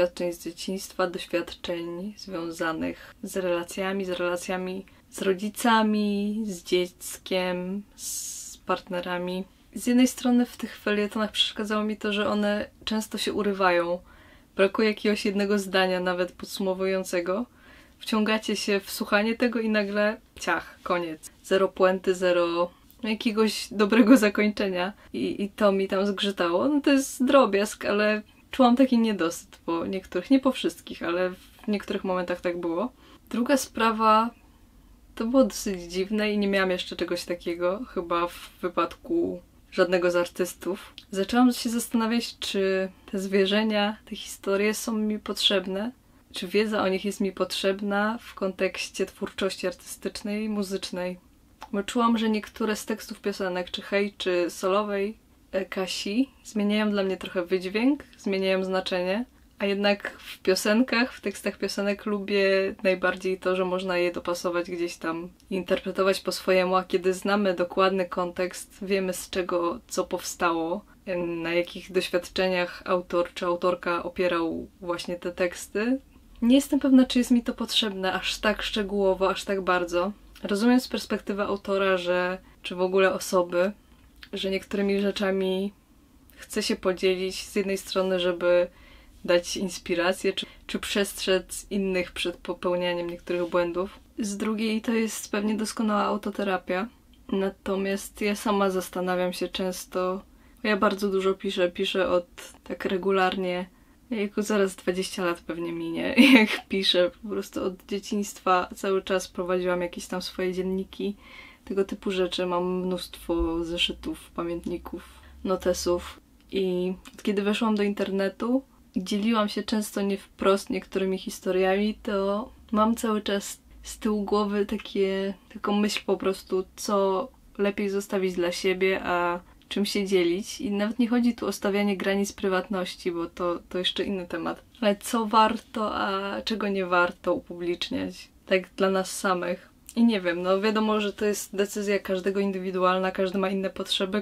z dzieciństwa, doświadczeń związanych z relacjami z rodzicami, z dzieckiem, z partnerami. Z jednej strony w tych felietonach przeszkadzało mi to, że one często się urywają. Brakuje jakiegoś jednego zdania, nawet podsumowującego. Wciągacie się w słuchanie tego i nagle ciach, koniec. Zero puenty, zero jakiegoś dobrego zakończenia. I to mi tam zgrzytało. No to jest drobiazg, ale czułam taki niedosyt po niektórych, nie po wszystkich, ale w niektórych momentach tak było. Druga sprawa, to było dosyć dziwne i nie miałam jeszcze czegoś takiego, chyba w wypadku żadnego z artystów. Zaczęłam się zastanawiać, czy te zwierzenia, te historie są mi potrzebne, czy wiedza o nich jest mi potrzebna w kontekście twórczości artystycznej, muzycznej. Bo czułam, że niektóre z tekstów piosenek, czy Hej, czy solowej Kasi, zmieniają dla mnie trochę wydźwięk, zmieniają znaczenie, a jednak w piosenkach, w tekstach piosenek lubię najbardziej to, że można je dopasować gdzieś tam, interpretować po swojemu, a kiedy znamy dokładny kontekst, wiemy z czego co powstało, na jakich doświadczeniach autor czy autorka opierał właśnie te teksty. Nie jestem pewna, czy jest mi to potrzebne aż tak szczegółowo, aż tak bardzo. Rozumiem z perspektywy autora, czy w ogóle osoby, że niektórymi rzeczami chce się podzielić z jednej strony, żeby dać inspirację, czy przestrzec innych przed popełnianiem niektórych błędów. Z drugiej to jest pewnie doskonała autoterapia. Natomiast ja sama zastanawiam się często, ja bardzo dużo piszę tak regularnie, jako zaraz 20 lat pewnie minie, jak piszę, po prostu od dzieciństwa cały czas prowadziłam jakieś tam swoje dzienniki, tego typu rzeczy. Mam mnóstwo zeszytów, pamiętników, notesów i od kiedy weszłam do internetu i dzieliłam się często nie wprost niektórymi historiami, to mam cały czas z tyłu głowy taką myśl po prostu, co lepiej zostawić dla siebie, a czym się dzielić. I nawet nie chodzi tu o stawianie granic prywatności, bo to jeszcze inny temat. Ale co warto, a czego nie warto upubliczniać. Tak dla nas samych. I nie wiem, no wiadomo, że to jest decyzja każdego indywidualna, każdy ma inne potrzeby,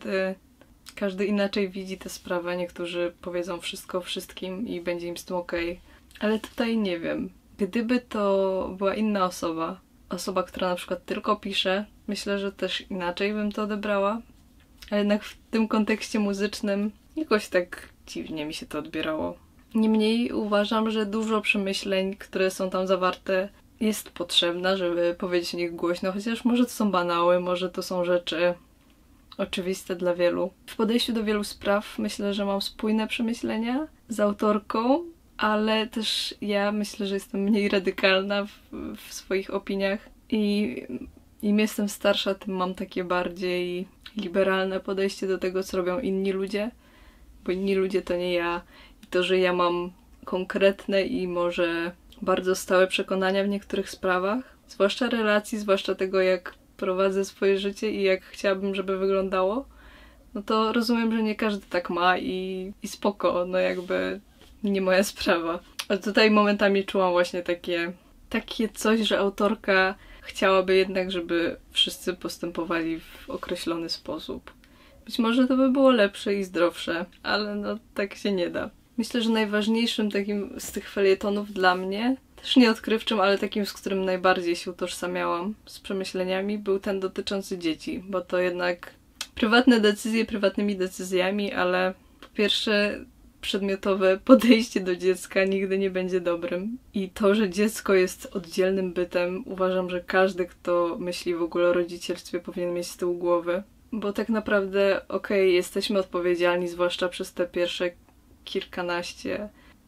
każdy inaczej widzi tę sprawę. Niektórzy powiedzą wszystko wszystkim i będzie im z tym okej. Ale tutaj nie wiem. Gdyby to była inna osoba, która na przykład tylko pisze, myślę, że też inaczej bym to odebrała. A jednak w tym kontekście muzycznym jakoś tak dziwnie mi się to odbierało. Niemniej uważam, że dużo przemyśleń, które są tam zawarte, jest potrzebna, żeby powiedzieć o nich głośno, chociaż może to są banały, może to są rzeczy oczywiste dla wielu. W podejściu do wielu spraw myślę, że mam spójne przemyślenia z autorką, ale też ja myślę, że jestem mniej radykalna w swoich opiniach i im jestem starsza, tym mam takie bardziej liberalne podejście do tego, co robią inni ludzie, bo inni ludzie to nie ja i to, że ja mam konkretne i może bardzo stałe przekonania w niektórych sprawach, zwłaszcza relacji, zwłaszcza tego, jak prowadzę swoje życie i jak chciałabym, żeby wyglądało, no to rozumiem, że nie każdy tak ma i spoko, no jakby nie moja sprawa. A tutaj momentami czułam właśnie takie coś, że autorka chciałaby jednak, żeby wszyscy postępowali w określony sposób. Być może to by było lepsze i zdrowsze, ale no tak się nie da. Myślę, że najważniejszym takim z tych felietonów dla mnie, też nieodkrywczym, ale takim, z którym najbardziej się utożsamiałam z przemyśleniami, był ten dotyczący dzieci, bo to jednak prywatne decyzje prywatnymi decyzjami, ale po pierwsze przedmiotowe podejście do dziecka nigdy nie będzie dobrym. I to, że dziecko jest oddzielnym bytem, uważam, że każdy, kto myśli w ogóle o rodzicielstwie, powinien mieć z tyłu głowy. Bo tak naprawdę, jesteśmy odpowiedzialni, zwłaszcza przez te pierwsze kilkanaście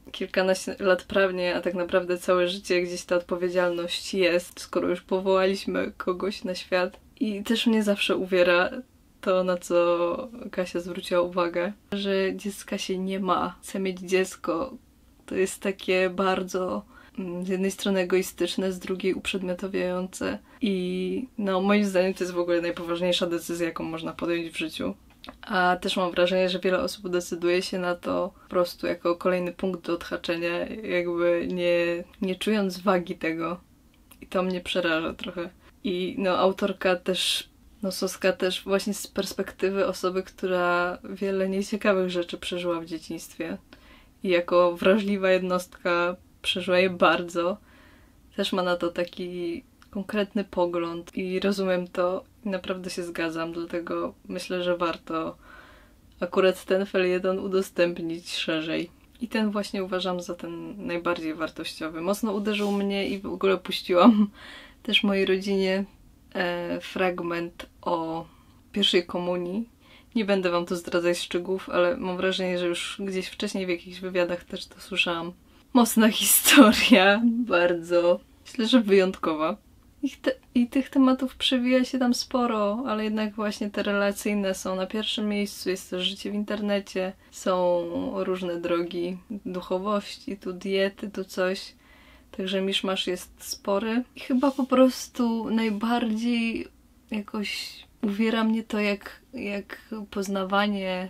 kilkanaście lat prawnie, a tak naprawdę całe życie gdzieś ta odpowiedzialność jest, skoro już powołaliśmy kogoś na świat. I też mnie zawsze uwiera to, na co Kasia zwróciła uwagę, że dziecka się nie ma. Chce mieć dziecko. To jest takie bardzo z jednej strony egoistyczne, z drugiej uprzedmiotawiające. I no moim zdaniem to jest w ogóle najpoważniejsza decyzja, jaką można podjąć w życiu. A też mam wrażenie, że wiele osób decyduje się na to po prostu jako kolejny punkt do odhaczenia, jakby nie czując wagi tego. I to mnie przeraża trochę. I no autorka też, Nosowska też właśnie z perspektywy osoby, która wiele nieciekawych rzeczy przeżyła w dzieciństwie. I jako wrażliwa jednostka przeżyła je bardzo. Też ma na to taki konkretny pogląd i rozumiem to i naprawdę się zgadzam, dlatego myślę, że warto akurat ten felieton udostępnić szerzej. I ten właśnie uważam za ten najbardziej wartościowy. Mocno uderzył mnie i w ogóle puściłam też mojej rodzinie fragment o pierwszej komunii. Nie będę wam tu zdradzać szczegółów, ale mam wrażenie, że już gdzieś wcześniej w jakichś wywiadach też to słyszałam. Mocna historia, bardzo, myślę, że wyjątkowa. I tych tematów przewija się tam sporo, ale jednak właśnie te relacyjne są na pierwszym miejscu, jest też życie w internecie, są różne drogi duchowości, tu diety, tu coś. Także miszmasz jest spory. I chyba po prostu najbardziej jakoś uwiera mnie to, jak poznawanie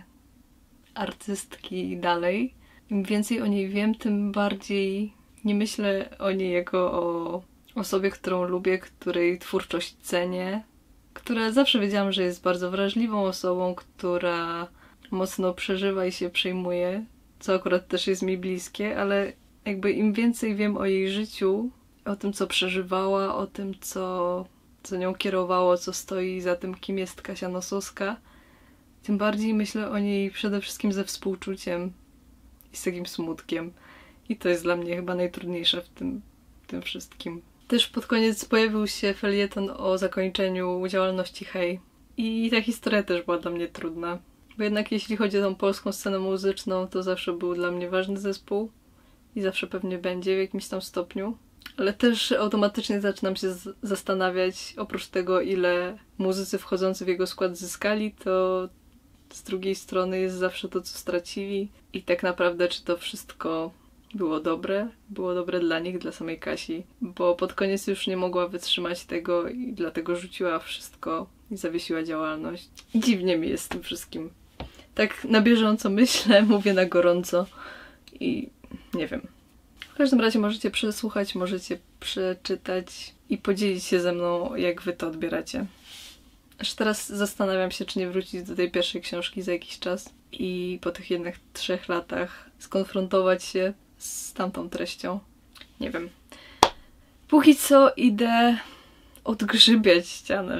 artystki dalej. Im więcej o niej wiem, tym bardziej nie myślę o niej jako o osobie, którą lubię, której twórczość cenię, która zawsze wiedziałam, że jest bardzo wrażliwą osobą, która mocno przeżywa i się przejmuje, co akurat też jest mi bliskie, ale jakby im więcej wiem o jej życiu, o tym, co przeżywała, o tym, co nią kierowało, co stoi za tym, kim jest Kasia Nosowska, tym bardziej myślę o niej przede wszystkim ze współczuciem i z takim smutkiem. I to jest dla mnie chyba najtrudniejsze w tym wszystkim. Też pod koniec pojawił się felieton o zakończeniu działalności Hej. I ta historia też była dla mnie trudna. Bo jednak jeśli chodzi o tą polską scenę muzyczną, to zawsze był dla mnie ważny zespół. I zawsze pewnie będzie w jakimś tam stopniu. Ale też automatycznie zaczynam się zastanawiać, oprócz tego, ile muzycy wchodzący w jego skład zyskali, to z drugiej strony jest zawsze to, co stracili. I tak naprawdę, czy to wszystko było dobre dla nich, dla samej Kasi, bo pod koniec już nie mogła wytrzymać tego i dlatego rzuciła wszystko i zawiesiła działalność. I dziwnie mi jest z tym wszystkim. Tak na bieżąco myślę, mówię na gorąco i nie wiem. W każdym razie możecie przesłuchać, możecie przeczytać i podzielić się ze mną, jak wy to odbieracie. Aż teraz zastanawiam się, czy nie wrócić do tej pierwszej książki za jakiś czas i po tych jednak 3 latach skonfrontować się z tamtą treścią. Nie wiem. Póki co idę odgrzybiać ścianę.